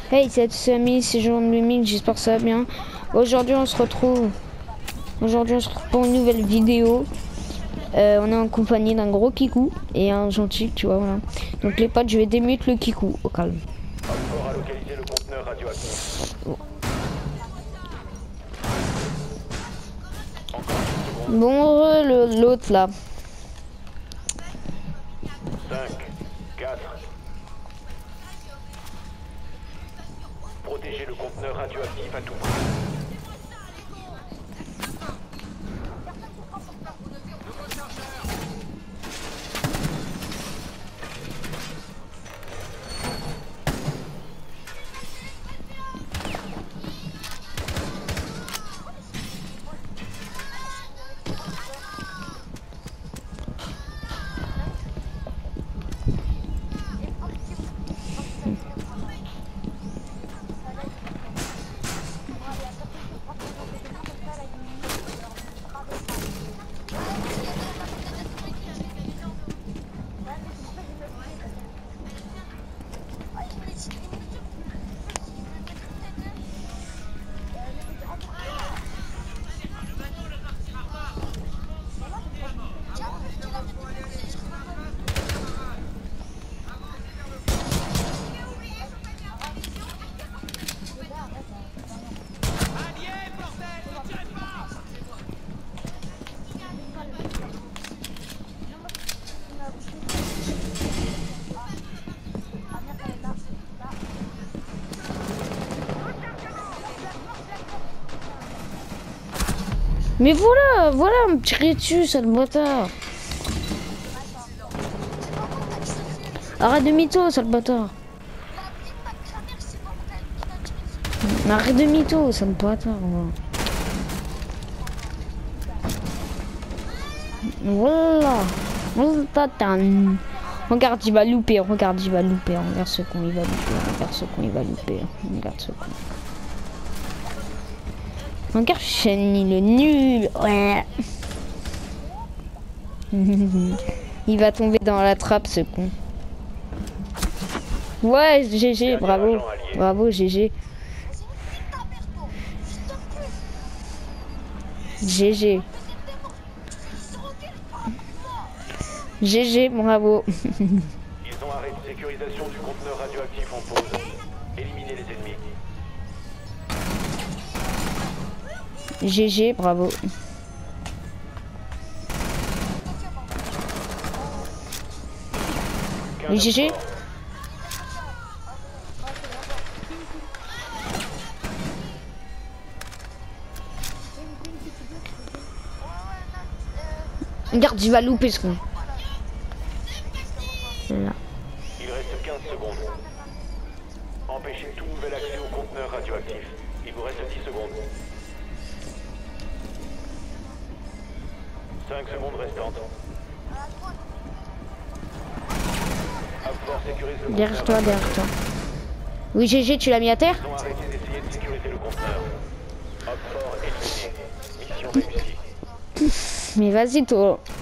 Hey, c'est amis, c'est Jean de Mimik, j'espère que ça va bien. Aujourd'hui on se retrouve pour une nouvelle vidéo. On est en compagnie d'un gros kikou et un gentil, tu vois, voilà. Donc les potes, je vais démute le kikou, au calme. Encore à localiser le conteneur radioactif. Bon, l'autre là. 5, 4. Protégez le conteneur radioactif à tout prix. Mais voilà, me tirer dessus, sale bâtard. Arrête de mytho, sale bâtard. Arrête de mytho, sale bâtard. Voilà. Regarde, il va louper, regarde, il va louper. Regarde ce con, il va louper. Regarde ce con, il va louper. Regarde ce con. Regarde Chenny, le nul. Ouais. Il va tomber dans la trappe, ce con. Ouais, GG, bravo. Bravo, GG. GG. GG, bravo. Ils ont arrêté sécurisation du conteneur radioactif en pause. Éliminez les ennemis. GG, bravo. Mais GG. Regarde, il va louper ce con. Là. Il reste 15 secondes. Empêchez tout nouvel accès au conteneur radioactif. Il vous reste 10 secondes. 5 secondes restantes. Abfort sécurise le conteneur. Derrière toi, derrière toi. Oui, GG, tu l'as mis à terre? Ils ont arrêté d'essayer de sécuriser le conteneur. Abfort éliminé. Mission réussie. Mais vas-y, toi.